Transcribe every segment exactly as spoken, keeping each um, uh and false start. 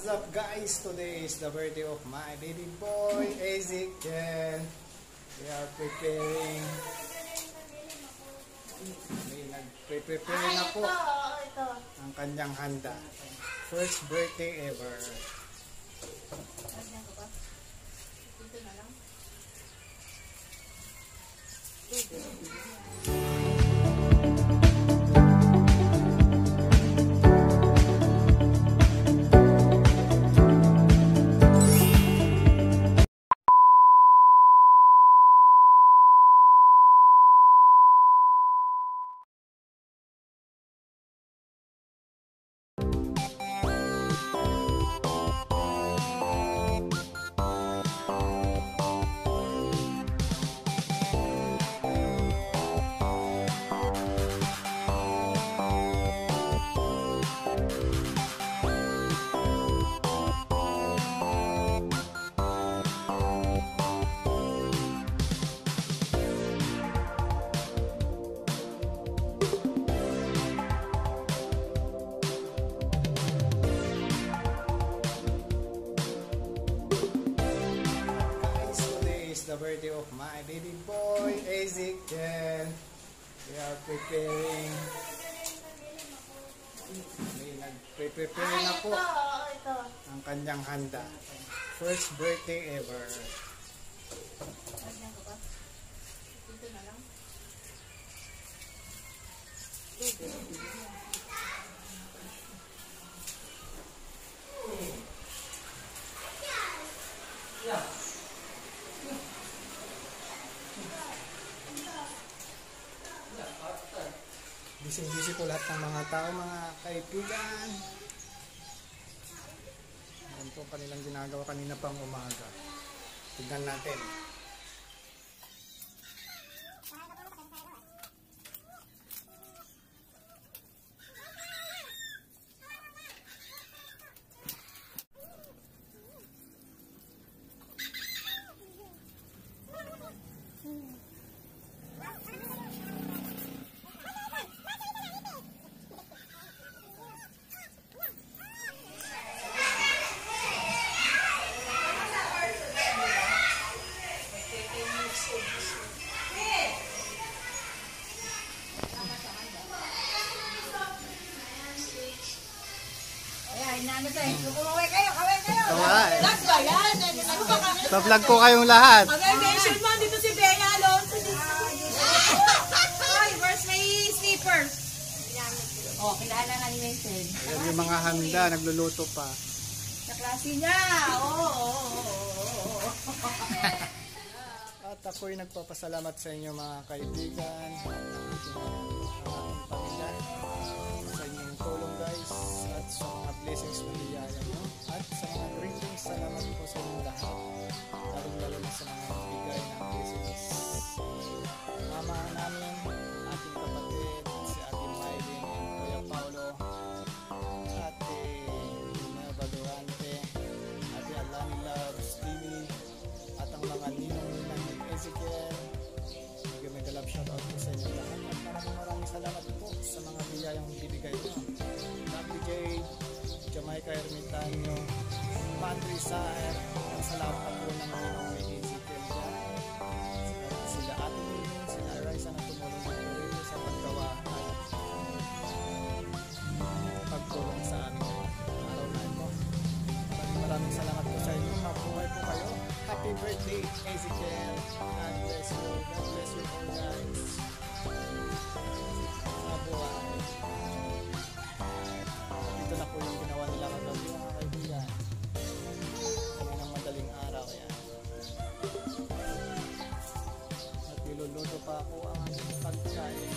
What's up guys? Today is the birthday of my baby boy, Ezekiel. We are preparing. May nagpe-prepare na po ang kanyang handa. First birthday ever. The birthday of my baby boy, Ezekiel. We are preparing. May nagpe-prepare na po ang kanyang handa. First birthday ever. Busy-busy po lahat ng mga tao, mga kaibigan. Ayan po kanilang ginagawa kanina pang umaga. Tignan natin. Kaway kayo, kaway kayo. Kaway. Vlog ba yan? Pa-vlog ko kayong lahat. Pag-mention mo, dito si Bea Alonso. Ay, where's my slippers? Oh, kilala na ni Mason. Ayan yung mga handa, nagluluto pa. Sa klase niya. Oo, oo, oo. At ako'y nagpapasalamat sa inyo mga kaibigan. Ang pamilya. Sa inyong tulong guys. At sa mga blessings na biyaya nyo. At sa mga greetings, salamat po sa inyong lahat. Lalong lalo na sa mga bigay ng blessings. Mama namin, ating kapatid, si Ate Maylin and Kuya Paulo, Ate Lina Badurante, Ate Alani Loves T V, at ang mga ninong-ninang ni Ezekiel. Mega love shoutout po sa inyo lahat. At maraming maraming salamat po sa mga biyayang bibigay nyo. Nabigay, Jamaica Ermitanyo, Padre Saer, sa lahat po ng ninong ni Ezekiel dyan. Sila Ate Ninong, sila Raisa na tumulong dito rin sa paggawa at pagtulong sa amin araw na ito. Maraming maraming salamat po sa inyo. Mabuhay po kayo. Happy birthday, Ezekiel. God bless you. God bless you all guys. Mabuhay. Dito na po yung ginawa nila kagabi mga kaibigan. Kaninang madaling araw yan. At niluluto pa ako ang aking pagkain.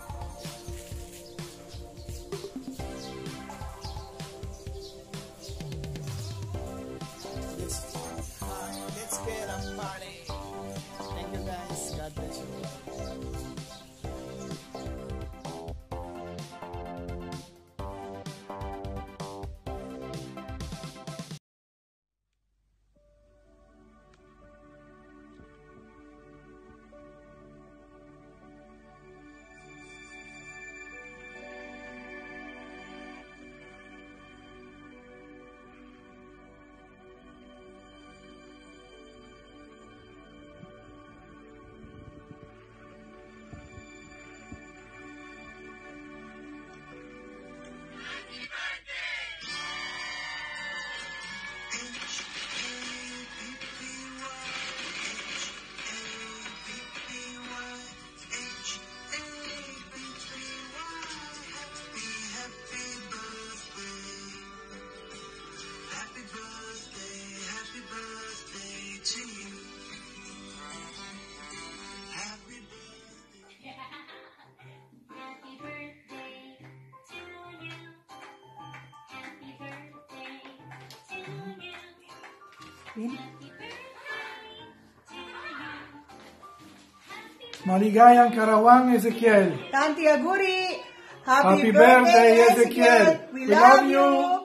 Let's, let's get a party. Thank you guys. God bless you. Maligayang Karawang, Ezekiel. Tanti Aguri, Happy happy, birthday, Ezekiel. We, We love love you.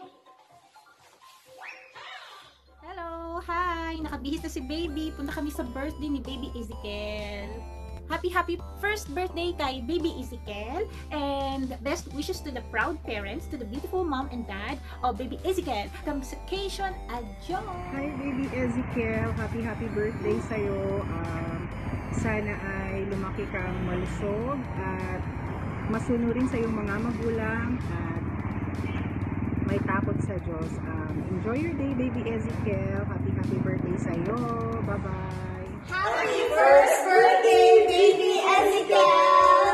Hello, hi! Nakabihis na si Baby. Punta kami sa birthday ni Baby Ezekiel. Happy, happy first birthday kay Baby Ezekiel. And best wishes to the proud parents, to the beautiful mom and dad of Baby Ezekiel. Kamsakation, adyo! Hi Baby Ezekiel, happy happy birthday sa'yo. Um, sana ay lumaki kang malusog at masunurin sa iyong mga magulang at may takot sa Diyos. Um, enjoy your day Baby Ezekiel. Happy happy birthday sa'yo. Bye-bye. Happy first birthday, Baby Ezekiel!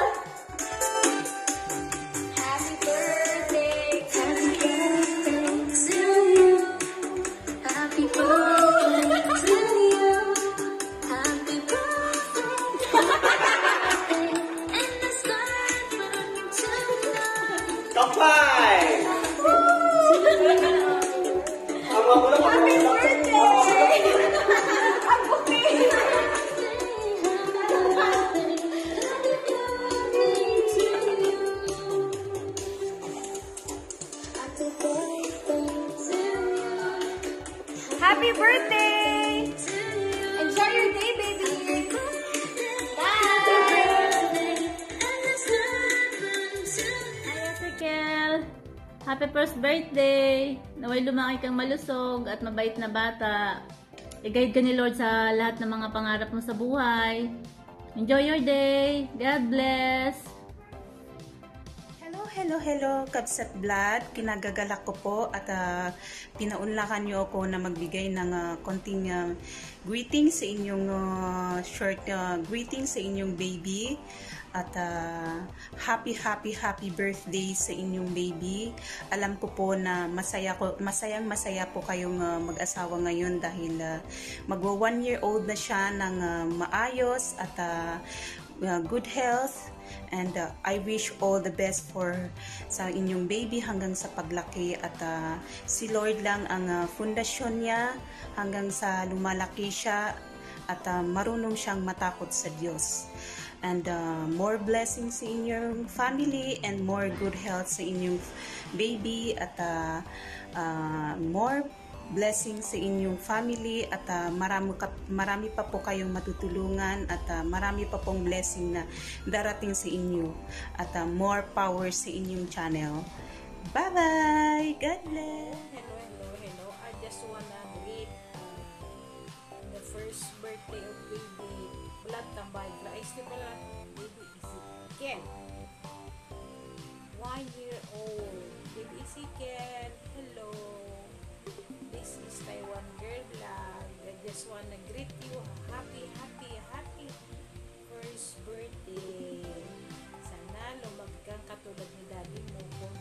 Happy birthday, happy birthday to you. Happy birthday to you. Happy birthday. And the sun burning to love. Kapay! Happy birthday! Happy birthday! Enjoy your day, baby! Bye! Hi Ezekiel! Happy first birthday! Naway lumaki kang malusog at mabait na bata. I-guide ka ni Lord sa lahat ng mga pangarap mo sa buhay. Enjoy your day! God bless! Hello, hello, hello, Kabsat Blood. Kinagagalak ko po at uh, pinaunlakan niyo ako na magbigay ng uh, konting uh, greeting sa inyong uh, short uh, greeting sa inyong baby. At uh, happy, happy, happy birthday sa inyong baby. Alam ko po na masaya ko, masayang masaya po kayong uh, mag-asawa ngayon dahil uh, magwa one year old na siya ng uh, maayos at uh, uh, good health. And uh, I wish all the best for sa inyong baby hanggang sa paglaki at uh, si Lord lang ang uh, fundasyon niya hanggang sa lumalaki siya at uh, marunong siyang matakot sa Diyos. And uh, more blessings sa inyong family and more good health sa inyong baby at uh, uh, more blessings sa inyong family at uh, marami, ka, marami pa po kayong matutulungan at uh, marami pa pong blessing na darating sa inyo at uh, more power sa inyong channel. Bye bye! God bless! Hello, hello, hello. I just wanna greet uh, the first birthday of baby Blood Tambay. Grace di pala, baby Ezekiel. One year old. Baby Ezekiel, hello. This is Taiwan Girl Vlog. I just wanna greet you a happy, happy, happy first birthday. Sana lumaki kang katulad ni daddy mo kung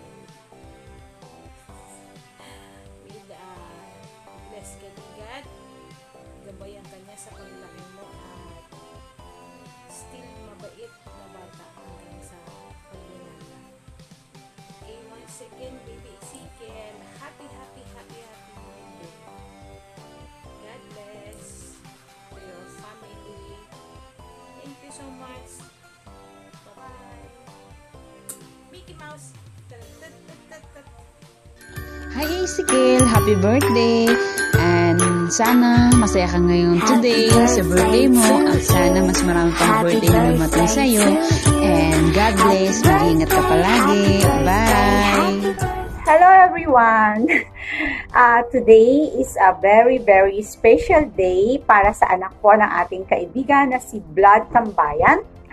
with uh, bless ka ni God. Gabayan ka niya sa paglaki mo at still mabait na bata hanggang sa paglunanda. Okay, once again, baby Ezekiel, happy, happy, happy, happy birthday. God bless to your family. Thank you so much. Bye-bye. Mickey Mouse. Tat-tat-tat-tat-tat. Hi Ezekiel, happy birthday! And sana masaya ka ngayon today sa birthday mo at sana mas marami pang birthday na lumating sa'yo. And God bless, mag-iingat ka palagi. Bye! Hello everyone! Uh, today is a very very special day para sa anak po ng ating kaibigan na si Blood Tambayan.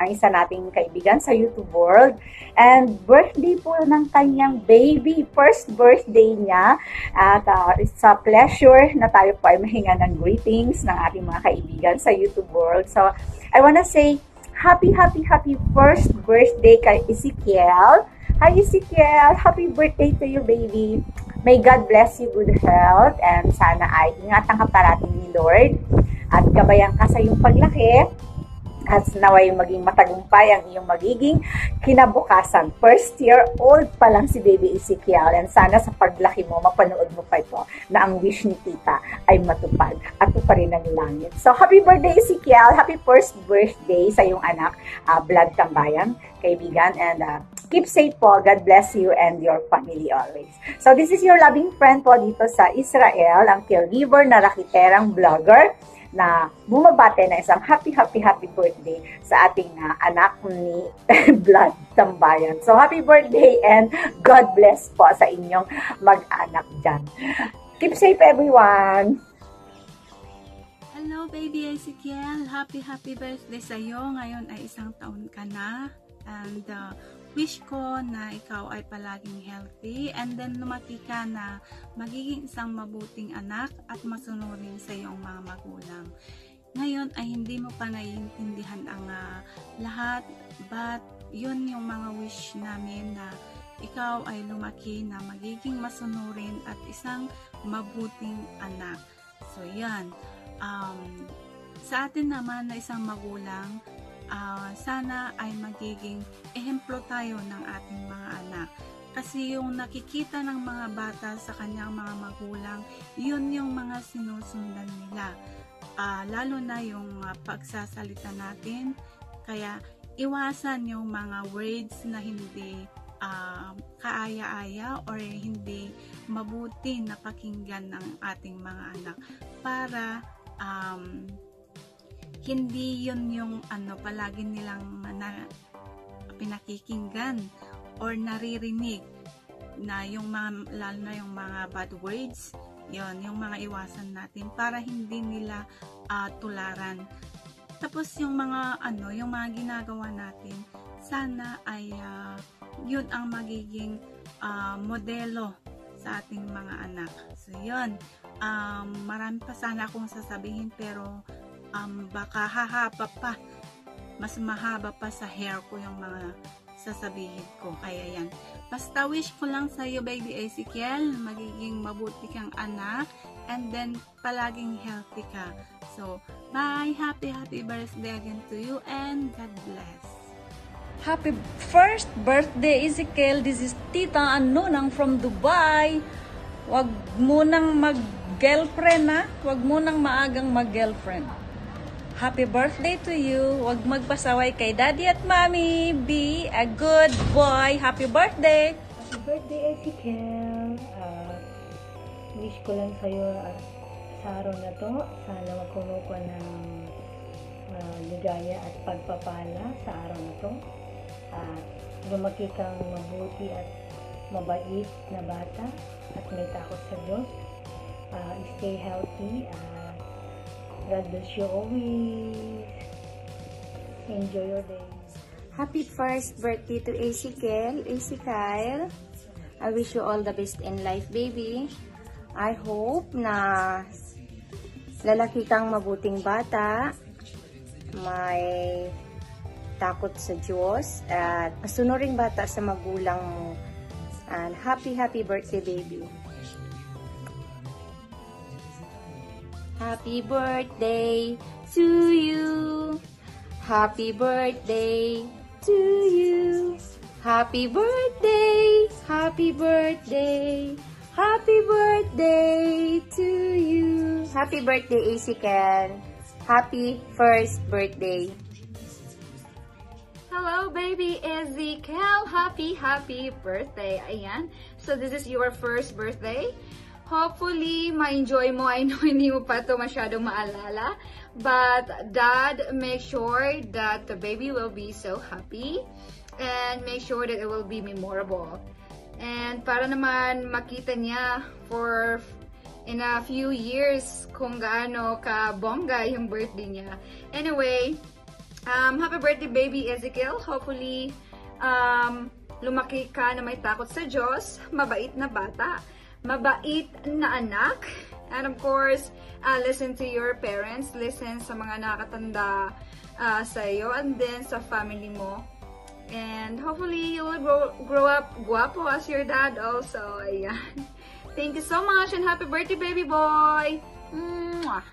ang isa nating kaibigan sa YouTube world. And birthday po ng kanyang baby, first birthday niya. At uh, it's a pleasure na tayo po ay mahinga ng greetings ng ating mga kaibigan sa YouTube world. So, I wanna say, happy, happy, happy first birthday kay Ezekiel. Hi Ezekiel, happy birthday to you, baby. May God bless you, good health, and sana ay ingatan ka parating ni Lord at gabayan ka sa iyong paglaki at naway maging matagumpay ang iyong magiging kinabukasan. First year old pa lang si baby Ezekiel, and sana sa paglaki mo, mapanood mo pa ito na ang wish ni tita ay matupad at tuparin ng langit. So happy birthday Ezekiel, happy first birthday sa iyong anak, uh, Blood Tambayan, kaibigan, and uh, keep safe po. God bless you and your family always. So this is your loving friend po dito sa Israel, ang caregiver na rakiterang vlogger na bumabate na isang happy, happy, happy birthday sa ating uh, anak ni Blood Tambayan. So happy birthday and God bless po sa inyong mag-anak dyan. Keep safe everyone! Hello baby Ezekiel, happy happy birthday sa iyo. Ngayon ay isang taon ka na, and uh, wish ko na ikaw ay palaging healthy, and then lumaki ka na magiging isang mabuting anak at masunurin sa iyong mga magulang. Ngayon ay hindi mo pa naiintindihan ang uh, lahat, but yun yung mga wish namin, na ikaw ay lumaki na magiging masunurin at isang mabuting anak. So yan. Um, sa atin naman na isang magulang, uh, sana ay magiging ehemplo tayo ng ating mga anak. Kasi yung nakikita ng mga bata sa kanyang mga magulang, yun yung mga sinusundan nila. Uh, lalo na yung uh, pagsasalita natin. Kaya iwasan yung mga words na hindi uh, kaaya-aya or hindi mabuti na pakinggan ng ating mga anak, para Um, hindi yun yung ano palagi nilang na, pinakikinggan or naririnig, na yung mga, lalo na yung mga bad words, yun yung mga iwasan natin para hindi nila uh, tularan. Tapos yung mga ano yung mga ginagawa natin, sana ay uh, yun ang magiging uh, modelo sa ating mga anak. So yun, um, marami pa sana akong sasabihin, pero um, baka hahaba pa, mas mahaba pa sa hair ko yung mga sasabihin ko. Kaya yan, basta wish ko lang sa iyo baby Ezekiel, magiging mabuti kang anak, and then palaging healthy ka. So bye, happy happy birthday again to you, and God bless. Happy first birthday, Ezekiel. This is Tita Anunang from Dubai. Wag mo nang mag-girlfriend, ha? Wag mo nang maagang mag-girlfriend. Happy birthday to you. Wag magpasaway kay Daddy at Mommy. Be a good boy. Happy birthday. Happy birthday, Ezekiel. Uh, wish ko lang sa'yo uh, sa araw na to, sana magkuno ko ng uh, ligaya at pagpapala sa araw na to. At lumaki kang mabuti at mabait na bata at may takot sa Diyos. Uh, stay healthy. Uh, God bless you always. Enjoy your day. Happy first birthday to Ezekiel. Ezekiel, I wish you all the best in life, baby. I hope na lalaki kang mabuting bata, may takot sa Diyos, at masunuring bata sa magulang mo. And happy, happy birthday, baby. Happy birthday to you. Happy birthday to you. Happy birthday. Happy birthday. Happy birthday to you. Happy birthday, Ezekiel. Happy first birthday. Hello, baby Ezekiel. Happy, happy birthday. Ayan. So, this is your first birthday. Hopefully, ma-enjoy mo. I know hindi mo pa ito masyadong maalala. But, Dad, make sure that the baby will be so happy. And make sure that it will be memorable. And para naman makita niya for in a few years kung gaano ka bongga yung birthday niya. Anyway, Um, happy birthday, baby Ezekiel. Hopefully, um, lumaki ka na may takot sa Diyos, mabait na bata, mabait na anak, and of course, uh, listen to your parents, listen sa mga nakakatanda uh, sa iyo, and then sa family mo. And hopefully, you will grow, grow up guwapo as your dad also. Ayan. Thank you so much, and happy birthday, baby boy! Mwah!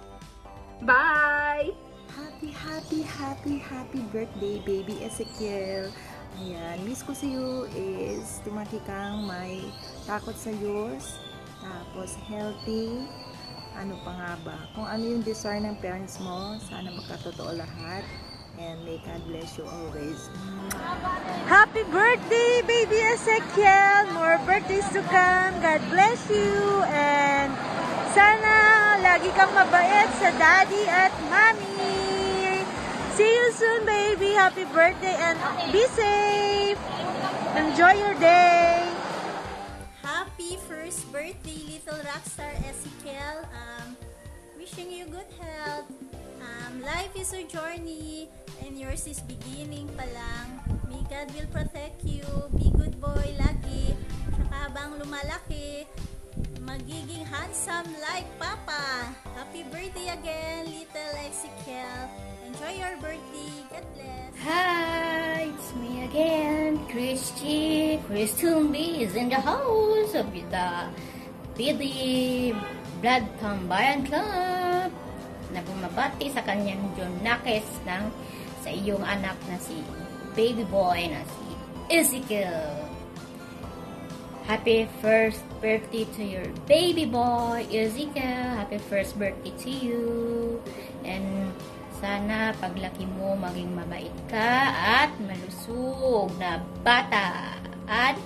Bye! Happy, happy, happy, happy birthday, baby Ezekiel. Ayan, miss ko sa iyo is tumaki kang may takot sa Diyos, tapos healthy, ano pa nga ba, kung ano yung desire ng parents mo, sana magkatotoo lahat, and may God bless you always. Happy birthday, baby Ezekiel! More birthdays to come. God bless you, and sana lagi kang mabait sa daddy at mommy. See you soon, baby. Happy birthday and be safe. Enjoy your day. Happy first birthday, little rockstar Ezekiel. Um, wishing you good health. Um, life is a journey and yours is beginning pa lang. May God will protect you. Be good boy lagi. Saka habang lumalaki, magiging handsome like Papa. Happy birthday again, little Ezekiel. Enjoy your birthday. God bless. Hi, it's me again, Christy. Chris Tumbi is in the house of the P D Blood Tambayan Club na bumabati sa kanyang Jonakes ng sa iyong anak na si baby boy na si Ezekiel. Happy first birthday to your baby boy, Ezekiel. Happy first birthday to you. And sana paglaki mo maging mabait ka at malusog na bata at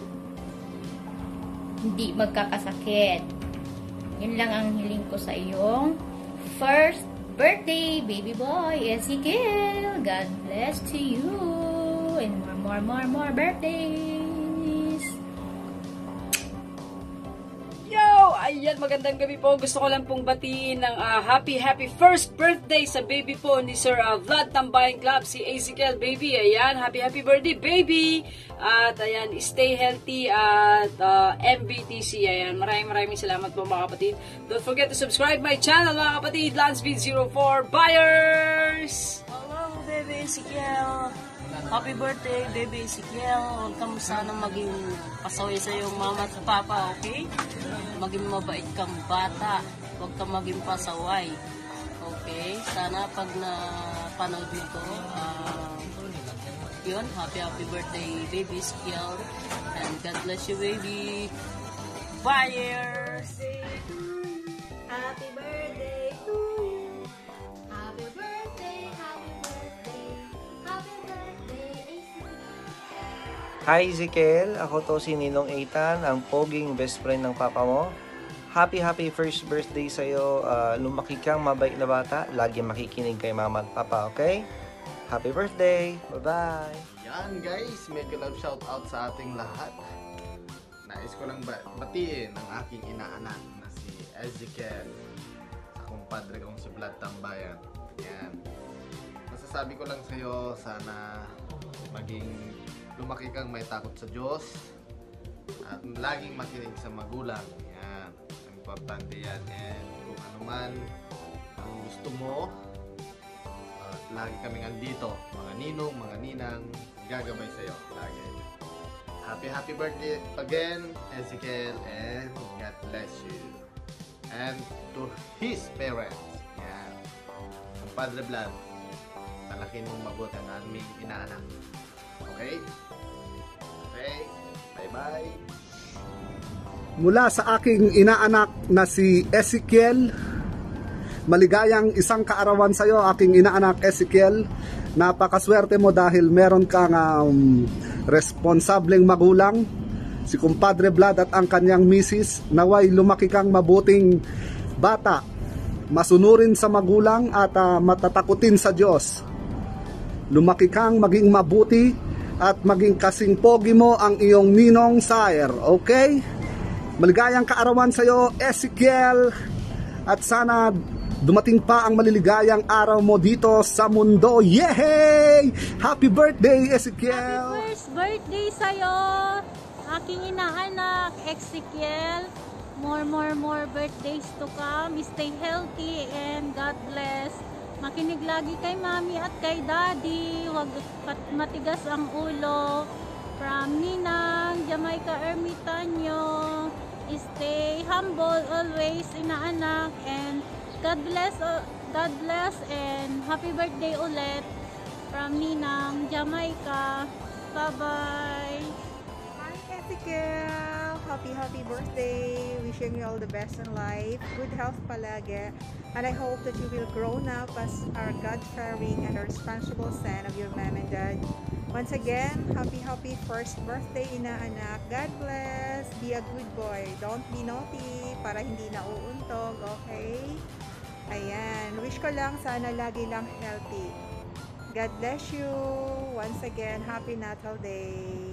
hindi magkakasakit. Yun lang ang hiling ko sa iyong first birthday, baby boy Ezekiel. God bless to you and more, more, more, more birthdays. Yo! Ayan, magandang gabi po. Gusto ko lang pong batiin ng uh, happy, happy first birthday sa baby po ni Sir uh, Vlad Tambayan Club, si Ezekiel, baby. Ayan, happy, happy birthday, baby! At ayan, stay healthy at uh, M B T C. Ayan, maraming maraming salamat po mga kapatid. Don't forget to subscribe my channel mga kapatid, Lanspeed zero four Buyers! Hello, baby Ezekiel! Happy birthday, baby Ezekiel. Huwag kang sana maging pasaway sa iyong mama at papa, okay? Maging mabait kang bata. Huwag kang maging pasaway. Okay? Sana pag napanood mo ito, uh, yun, happy, happy birthday, baby Ezekiel. And God bless you, baby. Buyers! Happy birthday to you. Happy birthday, happy birthday. Happy birthday, Ezekiel. Hi Ezekiel, ako to si Ninong Eitan, ang poging best friend ng papa mo. Happy happy first birthday sa'yo. Uh, lumaki kang mabait na bata, lagi makikinig kay mama at papa, okay? Happy birthday! Bye-bye! Yan guys, make a love shout out sa ating lahat. Nais ko lang batiin ang aking inaanak na si Ezekiel sa kumpadre kong si Vlad Tambayan. Yan. Masasabi ko lang sa'yo, sana maging lumaki kang may takot sa Diyos at laging makinig sa magulang. Yan. Importante yan. And kung ano man ang gusto mo, uh, lagi kaming andito. Mga ninong, mga ninang, gagabay sa'yo. Lagi. Happy, happy birthday again, Ezekiel, and God bless you. And to his parents, yan. Ang Padre Vlad, talakin mong mabuti ang aming inaanak. Okay? Okay? Bye-bye! Mula sa aking inaanak na si Ezekiel, maligayang isang kaarawan sa iyo, aking inaanak Ezekiel. Napakaswerte mo dahil meron kang um, responsableng magulang, si Kumpadre Vlad at ang kanyang misis. Naway lumaki kang mabuting bata, masunurin sa magulang at uh, matatakutin sa Diyos. Lumaki kang maging mabuti at maging kasing pogi mo ang iyong ninong Sire, okay? Maligayang kaarawan sa iyo, Ezekiel, at sana dumating pa ang maliligayang araw mo dito sa mundo. Yay! Happy birthday, Ezekiel! Happy first birthday sa'yo, aking inaanak, Ezekiel. More, more, more birthdays to come. Stay healthy and God bless. Makinig lagi kay mami at kay daddy. Huwag matigas ang ulo. From Ninang, Jamaica Ermitanyo. Stay humble always, inaanak. And God bless, God bless and happy birthday ulit. From Ninang, Jamaica. Bye-bye. Hi, Ezekiel! Happy, happy birthday! Wishing you all the best in life. Good health palagi. And I hope that you will grow up as our God-fearing and responsible son of your mom and dad. Once again, happy, happy first birthday, inaanak. God bless. Be a good boy. Don't be naughty para hindi na uuntog, okay? Ayan. Wish ko lang sana lagi lang healthy. God bless you. Once again, happy Natal Day.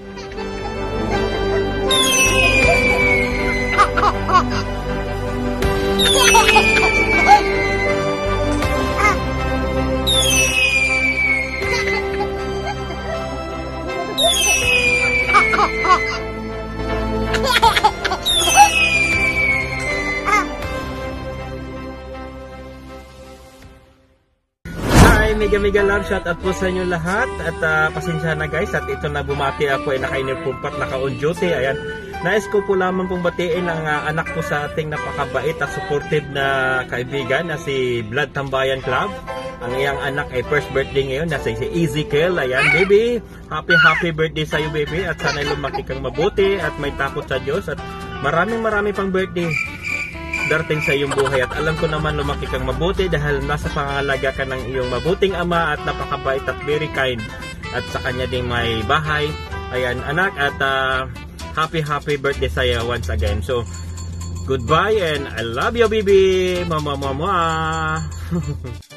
Mega mega love shout out po sa inyo lahat at uh, pasensya na guys at ito na bumati ako ay naka-uniform naka on duty. Ayan, nais ko po lamang pong batiin ang uh, anak ko sa ating napakabait at supportive na kaibigan na si Blood Tambayan Club. Ang iyang anak ay first birthday ngayon na si Ezekiel. Ayan baby, happy happy birthday sa iyo baby at sana lumaki kang mabuti at may takot sa Diyos at maraming marami pang birthday darating sa iyong buhay at alam ko naman lumaki kang mabuti dahil nasa pangangalaga ka ng iyong mabuting ama at napakabait at very kind at sa kanya ding may bahay. Ayan anak at uh, happy happy birthday sa iyo once again. So goodbye and I love you baby. Mama mama.